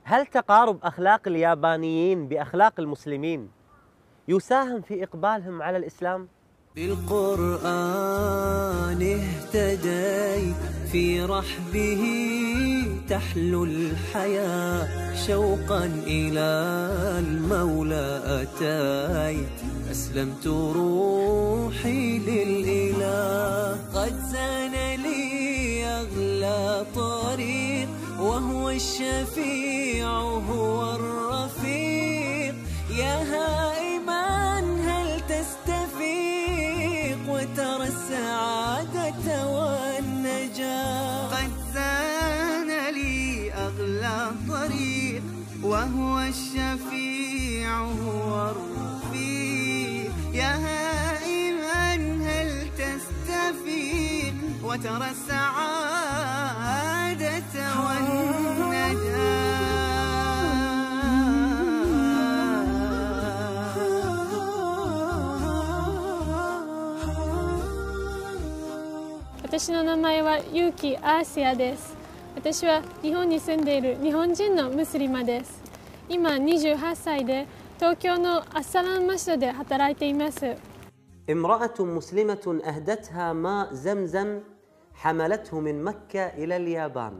هل تقارب أخلاق اليابانيين بأخلاق المسلمين يساهم في إقبالهم على الإسلام؟ بالقرآن اهتديت في رحبه تحلو الحياة شوقا إلى المولى أتيت أسلمت روحي للإله قد زان لي أغلى طريق وهو الشفيع هو الرفيق يا هائما هل تستفيق وترى السعادة والنجاة قد زان لي أغلى طريق وهو الشفيع هو الرفيق يا هائما هل تستفيق وترى السعادة والنجاة 私の名前はユウキ・アーシアです。私は日本に住んでいる日本人のムスリマです。今28歳で東京のアッサランマシドで働いています。 امرأة مسلمة أهدتها ماء زمزم حملته من مكة إلى اليابان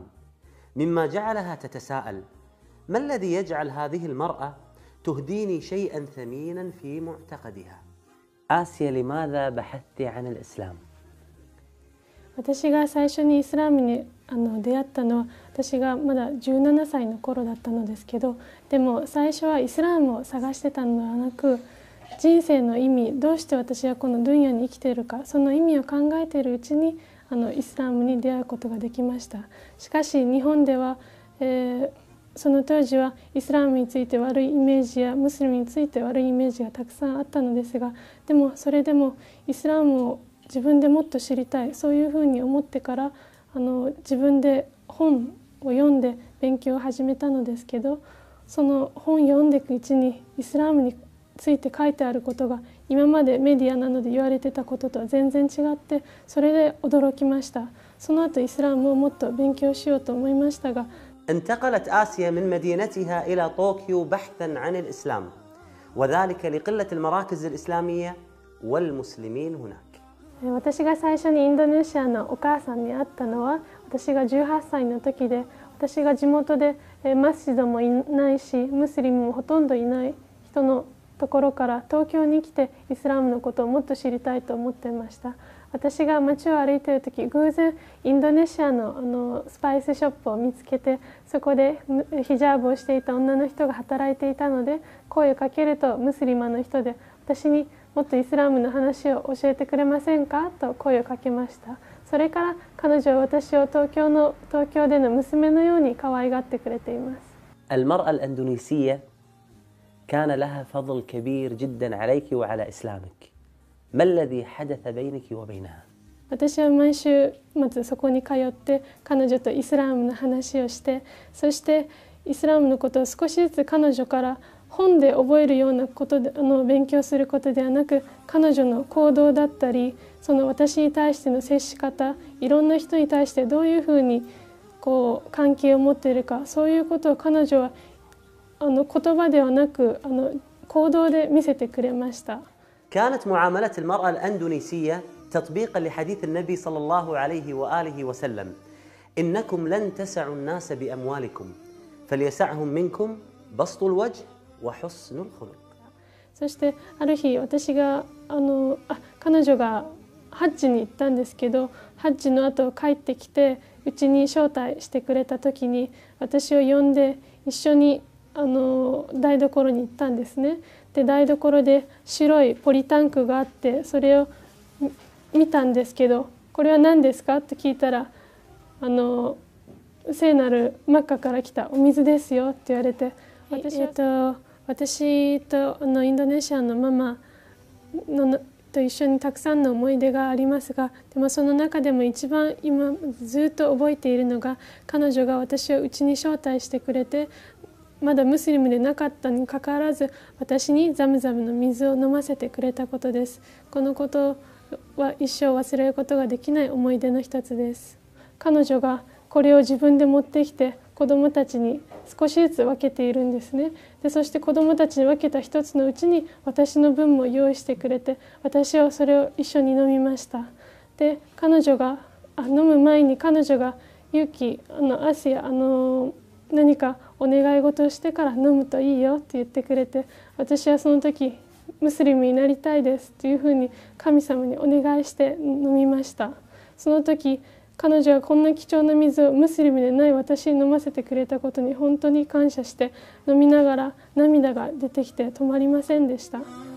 مما جعلها تتساءل ما الذي يجعل هذه المرأة تهديني شيئا ثمينا في معتقدها؟ آسيا لماذا بحثت عن الإسلام؟ 私が最初にイスラムに出会ったのは私がまだ17歳の頃だったのですけど、でも最初はイスラムを探してたのではなく、人生の意味、どうして私はこの分野に生きているか、その意味を考えているうちにイスラムに出会うことができました。しかし日本では、その当時はイスラムについて悪いイメージやムスリムについて悪いイメージがたくさんあったのですが、でもそれでもイスラムを自分でもっと知りたい、そういうふうに思ってから自分で本を読んで勉強を始めたのですけど、その本を読んでいくうちにイスラムについて書いてあることが今までメディアなどで言われてたこととは全然違って、それで驚きました。その後イスラムをもっと勉強しようと思いましたが、 انتقلت آسيا من مدينتها إلى طوكيو بحثا عن الإسلام وذلك لقلة المراكز الإسلامية والمسلمين هناك. 私が最初にインドネシアのお母さんに会ったのは私が18歳の時で、私が地元でマスジドもいないしムスリムもほとんどいない人のところから東京に来てイスラムのことをもっと知りたいと思っていました。私が街を歩いている時、偶然インドネシアのスパイスショップを見つけて、そこでヒジャーブをしていた女の人が働いていたので、声をかけるとムスリマの人で、私にもっとイスラムの話を教えてくれませんかと声をかけました。それから彼女は私を東京での娘のように可愛がってくれています。 المرأة الأندونيسية كان لها فضل كبير جدا عليك وعلى إسلامك. ما الذي حدث بينك وبينها؟ 私は毎週末そこに通って彼女とイスラムの話をして、そしてイスラムのことを少しずつ彼女から本で覚えるようなことで勉強することではなく、彼女の行動だったり、その私に対しての接し方、いろんな人に対してどういうふうに関係を持っているか、そういうことを彼女は言葉ではなく行動で見せてくれました。 كانت معاملة المرأة الأندونيسية تطبيقا لحديث النبي صلى الله عليه وآله وسلم إنكم لن تسعوا الناس بأموالكم فليسعهم منكم بسط الوجه وحسن الخلق. そしてある日私が彼女がハッジに行ったんですけど、ハッジの後帰ってきてうちに招待してくれた時に私を呼んで一緒に台所に行ったんですね。で台所で白いポリタンクがあって、それを見たんですけど、これは何ですかって聞いたら聖なるマッカから来たお水ですよって言われて、私とインドネシアのママと一緒にたくさんの思い出がありますが、でもその中でも一番今ずっと覚えているのが、彼女が私をうちに招待してくれて、まだムスリムでなかったにもかかわらず私にザムザムの水を飲ませてくれたことです。このことは一生忘れることができない思い出の一つです。彼女がこれを自分で持ってきて子どもたちに少しずつ分けているんですね。でそして子どもたちに分けた一つのうちに私の分も用意してくれて、私はそれを一緒に飲みました。で彼女が飲む前に彼女がユキアシア何かお願い事をしてから飲むといいよって言ってくれて、私はその時ムスリムになりたいですというふうに神様にお願いして飲みました。その時彼女はこんな貴重な水をムスリムでない私に飲ませてくれたことに本当に感謝して、飲みながら涙が出てきて止まりませんでした。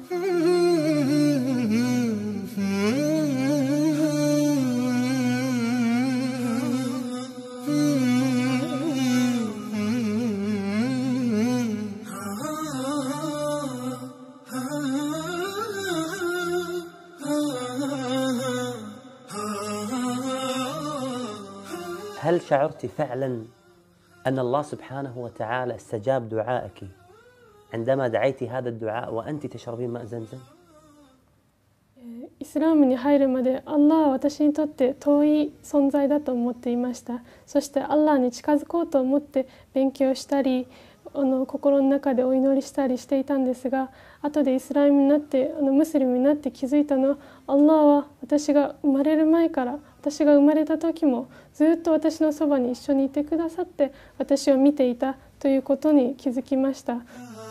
هل شعرت فعلا أن الله سبحانه وتعالى استجاب دعائك عندما دعيت هذا الدعاء وأنت تشربين ماء زمزم؟ イスラームに入るまでアッラーは私にとって遠い存在だと思っていました。そしてアッラーに近づこうと思って勉強したり心の中でお祈りしたりしていたんですが、後でイスラムになってムスリムになって気づいたのは、アッラーは私が生まれる前から私が生まれた時もずっと私のそばに一緒にいてくださって私を見ていたということに気づきました。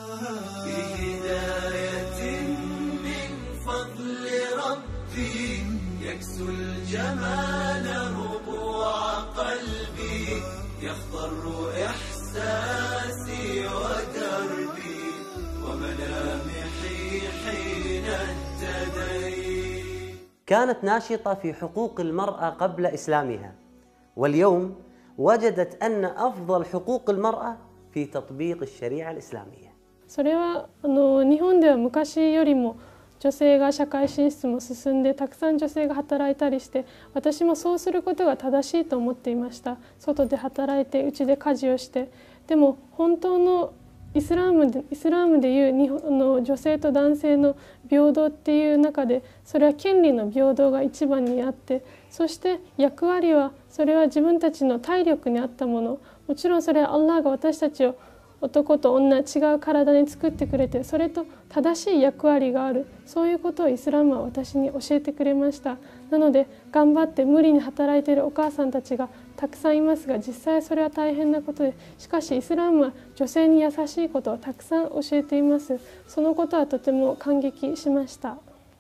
كانت ناشطة في حقوق المرأة قبل إسلامها، واليوم وجدت أن أفضل حقوق المرأة في تطبيق الشريعة الإسلامية. それは日本では昔よりも女性が社会進出も進んでたくさん女性が働いたりして、私もそうすることが正しいと思っていました。外で働いて家で家事をして、でも本当のイスラムでいう日本の女性と男性の平等っていう中で、それは権利の平等が一番にあって、そして役割はそれは自分たちの体力に合ったもの、もちろんそれはアッラーが私たちを男と女違う体に作ってくれて、それと正しい役割がある、そういうことをイスラムは私に教えてくれました。なので頑張って無理に働いているお母さんたちがたくさんいますが、実際それは大変なことで、しかしイスラムは女性に優しいことをたくさん教えています。そのことはとても感激しました。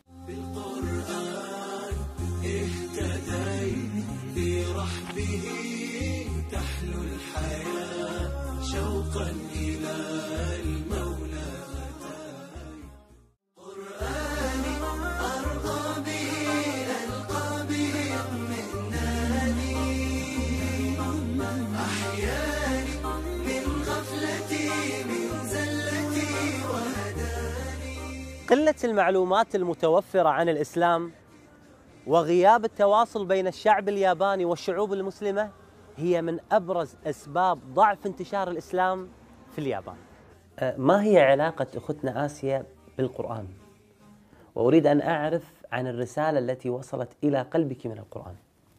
قلة المعلومات المتوفرة عن الإسلام وغياب التواصل بين الشعب الياباني والشعوب المسلمة هي من أبرز أسباب ضعف انتشار الإسلام في اليابان. ما هي علاقة أختنا آسيا بالقرآن؟ وأريد أن أعرف عن الرسالة التي وصلت إلى قلبك من القرآن.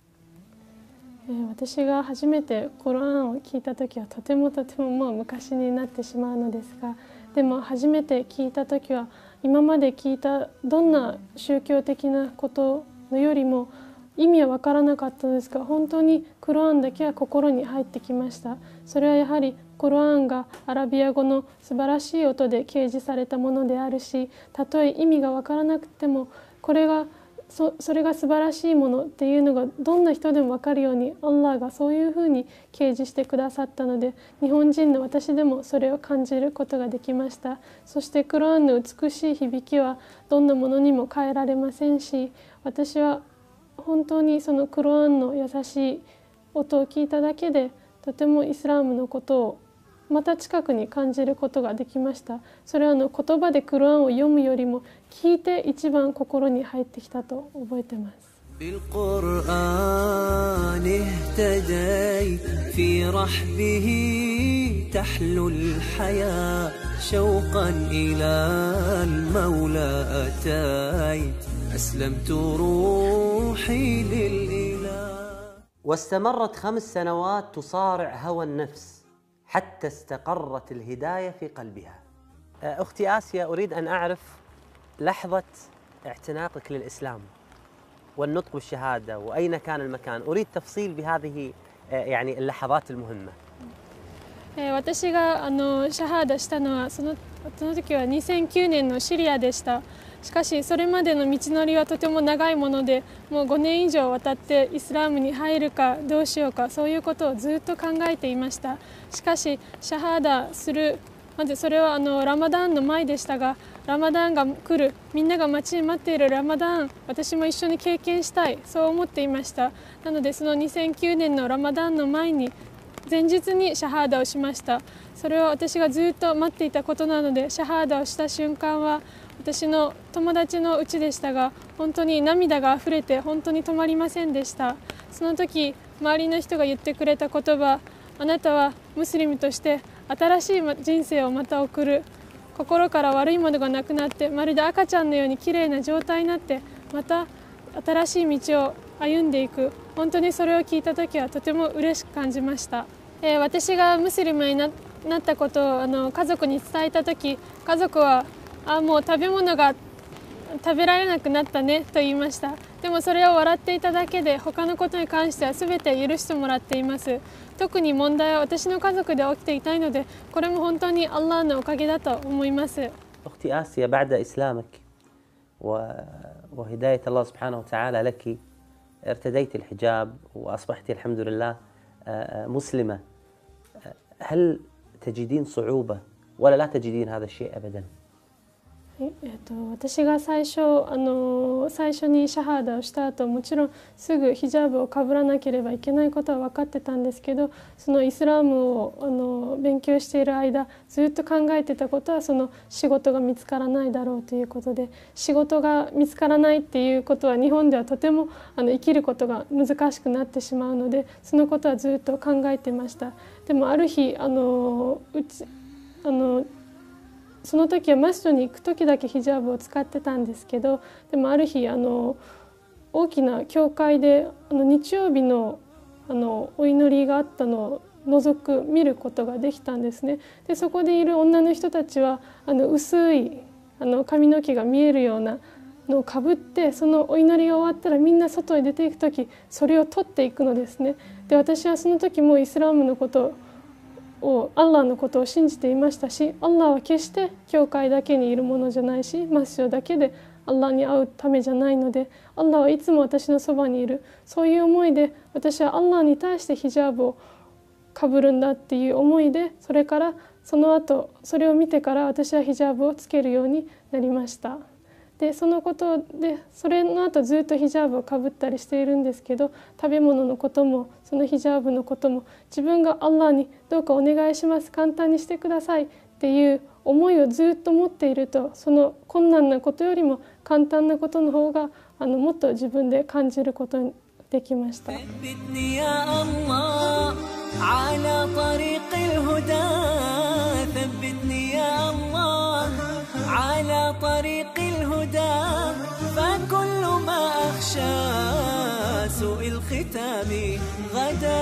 私が初めてコランを聞いた時はとてももう昔になってしまうのですが、でも初めて聞いた時は今まで聞いたどんな宗教的なことのよりも意味は分からなかったのですが、本当にクロアンだけは心に入ってきました。それはやはりクロアンがアラビア語の素晴らしい音で掲示されたものであるし、たとえ意味が分からなくてもそれが素晴らしいものっていうのがどんな人でも分かるようにアッラーがそういうふうに掲示してくださったので、日本人の私でもそれを感じることができました。そしてクロアンの美しい響きはどんなものにも変えられませんし、私は本当にそのクロアンの優しい音を聞いただけでとてもイスラームのことをまた近くに感じることができました。それは言葉でクロアンを読むよりも聞いて一番心に入ってきたと覚えてます。 بالقرآن اهتديت في رحبه تحلو الحياة شوقا إلى المولى أتيت أسلمت روحي للإله. واستمرت 5 سنوات تصارع هوى النفس حتى استقرت الهداية في قلبها. أختي آسيا، أريد أن أعرف لحظة اعتناقك للإسلام والنطق بالشهادة وأين كان المكان. أريد تفصيل بهذه يعني اللحظات المهمة. 私がシャハーダしたのはその時は2009年のシリアでした。しかしそれまでの道のりはとても長いもので、もう5年以上渡ってイスラームに入るかどうしようか、そういうことをずっと考えていました。しかしシャハーダする、まずそれはラマダンの前でしたが、ラマダンが来る、みんなが待ちに待っているラマダン、私も一緒に経験したい、そう思っていました。なのでその2009年のラマダンの前日にシャハーダをしました。それは私がずっと待っていたことなので、シャハーダをした瞬間は私の友達の家でしたが、本当に涙があふれて本当に止まりませんでした。その時周りの人が言ってくれた言葉、あなたはムスリムとして新しい人生をまた送る、心から悪いものがなくなってまるで赤ちゃんのようにきれいな状態になってまた新しい道を歩んでいく、本当にそれを聞いた時はとても嬉しく感じました。私がムスリムになったことを家族に伝えた時、家族はもう食べ物が食べられなくなったねと言いました。でもそれを笑っていただけで、他のことに関しては全て許してもらっています。特に問題は私の家族で起きていないので、これも本当にアッラーのおかげだと思います。 أختي آسيا، بعد إسلامك وهداية الله سبحانه وتعالى لك ارتديت الحجاب وأصبحت الحمد لله مسلمة، هل تجدين صعوبة ولا لا تجدين هذا الشيء أبدا؟ 私が最初にシャハーダをした後、もちろんすぐヒジャブをかぶらなければいけないことは分かってたんですけど、そのイスラームを勉強している間ずっと考えてたことは、その仕事が見つからないだろうということで、仕事が見つからないっていうことは日本ではとても生きることが難しくなってしまうので、そのことはずっと考えてました。でもある日その時はマスジドに行く時だけヒジャブを使ってたんですけど、でもある日大きな教会で日曜日のお祈りがあったのを見ることができたんですね。でそこでいる女の人たちは薄い髪の毛が見えるようなのをかぶって、そのお祈りが終わったらみんな外に出ていく時それを取っていくのですね。で私はその時もイスラームのことをアッラーのことを信じていましたし、アッラーは決して教会だけにいるものじゃないし、マスジドだけでアッラーに会うためじゃないので、アッラーはいつも私のそばにいる、そういう思いで私はアッラーに対してヒジャブをかぶるんだっていう思いで、それからその後それを見てから私はヒジャブをつけるようになりました。でそのことでそれの後ずっとヒジャブをかぶったりしているんですけど、食べ物のこともそのヒジャブのことも自分がアッラーにどうかお願いします、簡単にしてくださいっていう思いをずっと持っていると、その困難なことよりも簡単なことの方がもっと自分で感じることにできました。 على طريق الهدى فكل ما أخشى سوء الختام غدا.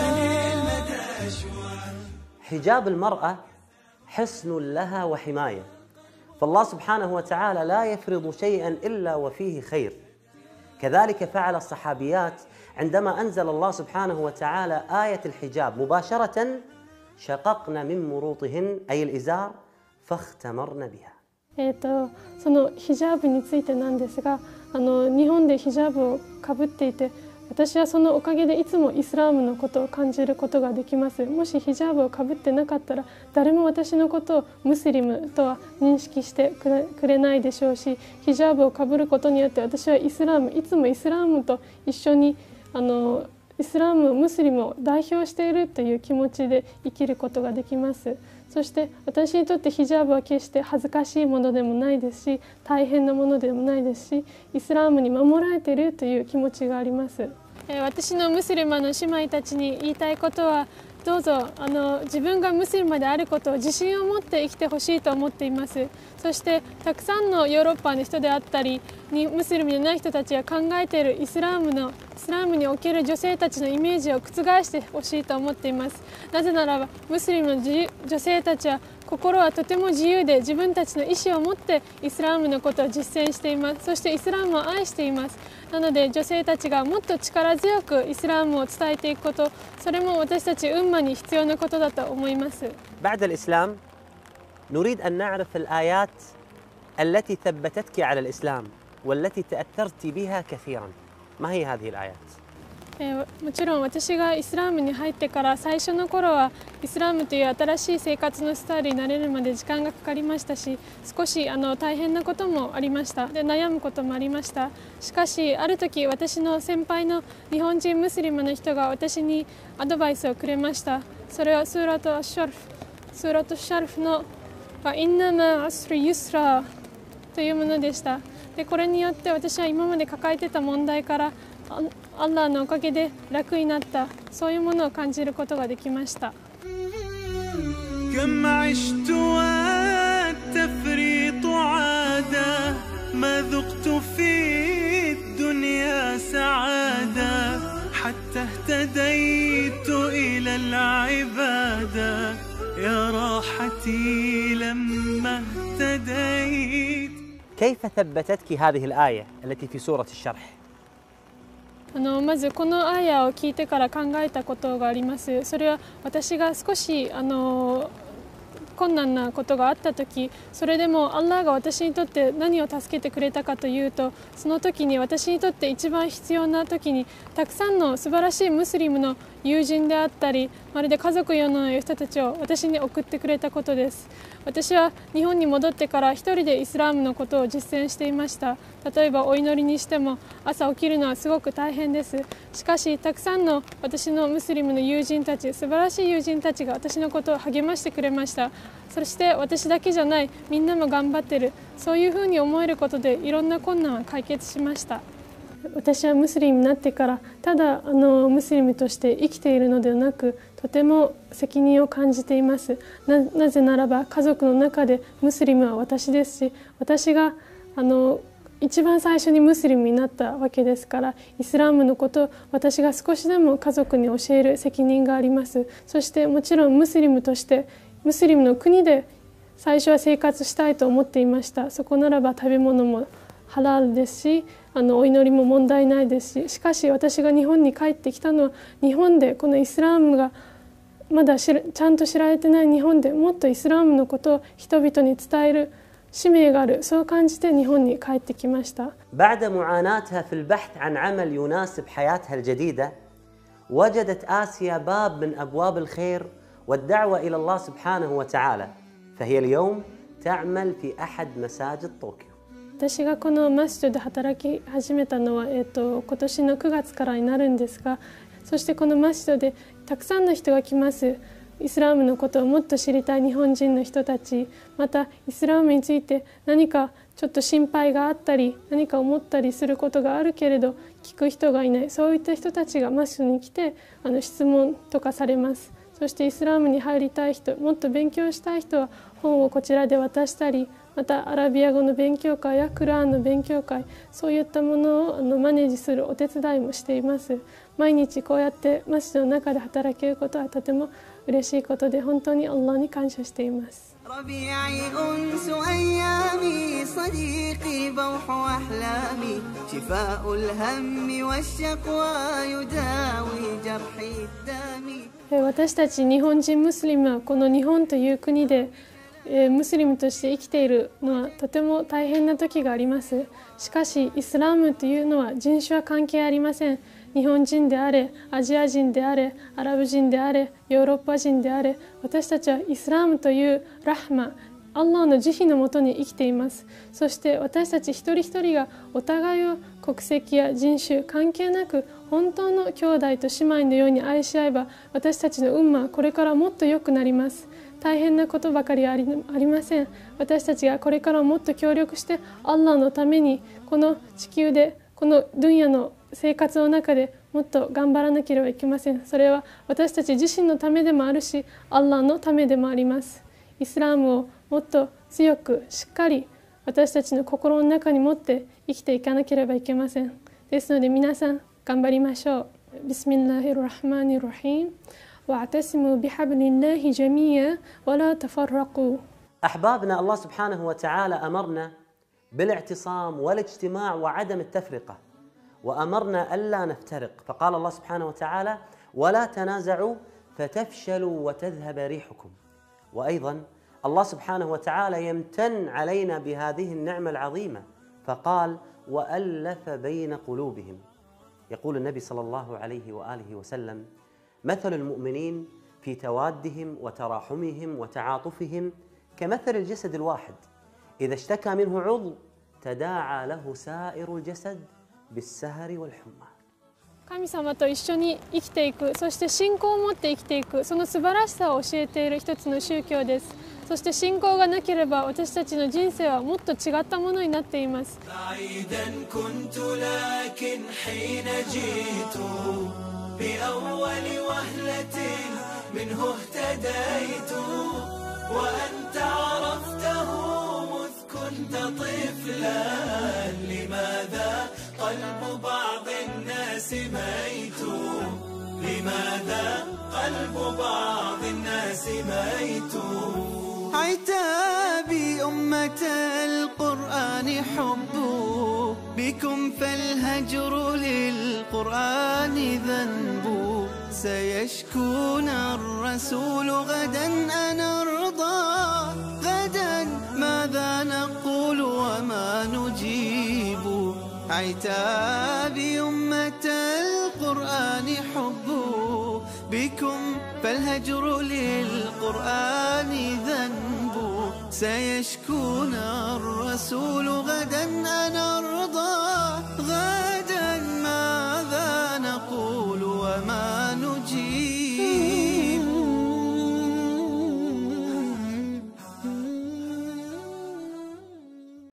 حجاب المرأة حصن لها وحماية، فالله سبحانه وتعالى لا يفرض شيئا إلا وفيه خير. كذلك فعل الصحابيات عندما أنزل الله سبحانه وتعالى آية الحجاب مباشرة شققن من مروطهن أي الإزار فاختمرن بها. そのヒジャブについてなんですが、日本でヒジャブをかぶっていて、私はそのおかげでいつもイスラームのことを感じることができます。もしヒジャブをかぶってなかったら誰も私のことをムスリムとは認識してくれないでしょうし、ヒジャブをかぶることによって私はいつもイスラームと一緒にイスラーム、ムスリムを代表しているという気持ちで生きることができます。そして私にとってヒジャブは決して恥ずかしいものでもないですし、大変なものでもないですし、イスラームに守られているという気持ちがあります。私のムスリマの姉妹たちに言いたいことは、どうぞ自分がムスリマであることを自信を持って生きてほしいと思っています。そしてたくさんのヨーロッパの人であったりムスリムでない人たちが考えているイスラームのイスラムにおける女性たちのイメージを覆してほしいと思っています。なぜならばムスリムの女性たちは心はとても自由で自分たちの意思を持ってイスラムのことを実践しています。そしてイスラムを愛しています。なので女性たちがもっと力強くイスラムを伝えていくこと、それも私たちウンマに必要なことだと思います。 بعد الإسلام نريد أن نعرف الآيات التي ثبتتك على الإسلام والتي تأثرت بها كثيرا. ما هي هذه الآيات؟ もちろん私がイスラムに入ってから最初の頃はイスラムという新しい生活のスタイルになれるまで時間がかかりましたし、少し大変なこともありました。で悩むこともありました。しかしある時私の先輩の日本人ムスリムの人が私にアドバイスをくれました。それはスーラト・アッシャルフ、スーラト・シャルフのインナマ・アスリ・ユスラというものでした。でこれによって私は今まで抱えてた問題からアッラーのおかげで楽になった、そういうものを感じることができました。 كم عشت والتفريط عادة ما ذقت في الدنيا سعادة حتى اهتديت إلى العبادة يا راحتي لما اهتديت. كيف ثبتتك هذه الآية التي في سورة الشرح؟ まずこのアーヤを聞いてから考えたことがあります。それは私が少し困難なことがあった時、それでもアッラーが私にとって何を助けてくれたかというと、その時に私にとって一番必要な時にたくさんの素晴らしいムスリムの友人であったり、まるで家族ような人たちを私に送ってくれたことです。私は日本に戻ってから一人でイスラムのことを実践していました。例えばお祈りにしても朝起きるのはすごく大変です。しかしたくさんの私のムスリムの友人たち、素晴らしい友人たちが私のことを励ましてくれました。そして私だけじゃない、みんなも頑張ってる、そういうふうに思えることでいろんな困難は解決しました。私はムスリムになってからただムスリムとして生きているのではなく、とても責任を感じています。なぜならば家族の中でムスリムは私ですし、私が一番最初にムスリムになったわけですから、イスラムのことを私が少しでも家族に教える責任があります。そしてもちろんムスリムとしてムスリムの国で最初は生活したいと思っていました。そこならば食べ物もハラールですし、お祈りも問題ないですし、しかし私が日本に帰ってきたのは、日本でこのイスラムがまだちゃんと知られてない日本でもっとイスラムのことを人々に伝える使命がある、そう感じて日本に帰ってきました。 بعد معاناتها في البحث عن عمل يناسب حياتها الجديدة، وجدت آسيا باب من أبواب الخير والدعوة إلى الله سبحانه وتعالى، فهي اليوم تعمل في أحد مساجد طوكيو. 私がこのマスジドで働き始めたのは、今年の9月からになるんですが、そしてこのマスジドでたくさんの人が来ます。イスラムのことをもっと知りたい日本人の人たち、またイスラムについて何かちょっと心配があったり、何か思ったりすることがあるけれど聞く人がいない、そういった人たちがマスジドに来て質問とかされます。そしてイスラムに入りたい人、もっと勉強したい人は本をこちらで渡したり、またアラビア語の勉強会やクラーンの勉強会、そういったものをマネージするお手伝いもしています。毎日こうやってマスジドの中で働けることはとても嬉しいことで、本当にアッラーに感謝しています。 ربيعي أنس أيامي صديقي بوح أحلامي شفاء الهم والشقوى يداوي جرحي الدامي。 私たち日本人ムスリムはこの日本という国でムスリムとして生きているのはとても大変な時があります。しかしイスラムというのは人種は関係ありません。日本人であれ、アジア人であれ、アラブ人であれ、ヨーロッパ人であれ、私たちはイスラムというラハマ、アッラーの慈悲のもとに生きています。そして私たち一人一人がお互いを国籍や人種関係なく本当の兄弟と姉妹のように愛し合えば、私たちのウンマはこれからもっと良くなります。大変なことばかりありません。私たちがこれからもっと協力してアッラーのためにこの地球でこのドゥンヤの生活の中でもっと頑張らなければいけません。それは私たち自身のためでもあるし、アッラーのためでもあります。イスラムをもっと強くしっかり私たちの心の中に持って生きていかなければいけません。ですので皆さん頑張りましょう。ビスミッラヒルラフマニルラヒーム。واعتصموا بحبل الله جميعا ولا تفرقوا. أحبابنا، الله سبحانه وتعالى أمرنا بالاعتصام والاجتماع وعدم التفرقة، وأمرنا ألا نفترق، فقال الله سبحانه وتعالى: ولا تنازعوا فتفشلوا وتذهب ريحكم. وأيضا الله سبحانه وتعالى يمتن علينا بهذه النعمة العظيمة، فقال: وألف بين قلوبهم. يقول النبي صلى الله عليه وآله وسلم: مثل المؤمنين في توادهم وتراحمهم وتعاطفهم كمثل الجسد الواحد، إذا اشتكى منه عضو تداعى له سائر الجسد بالسهر والحمى. 神様と一緒に生きていく、そして信仰を持って生きていく、その素晴らしさを教えている一つの宗教です。そして信仰がなければ私たちの人生はもっと違ったものになっています。 قلب بعض الناس ميت لماذا قلب بعض الناس ميت عتابي أمة القرآن حب بكم فالهجر للقرآن ذنب سيشكون الرسول غدا أنا أرضى غدا ماذا نقول وما نجيب عتابي أمة القرآن حب بكم فالهجر للقرآن ذنب سيشكون الرسول غدا أنا أرضى غدا ماذا نقول وما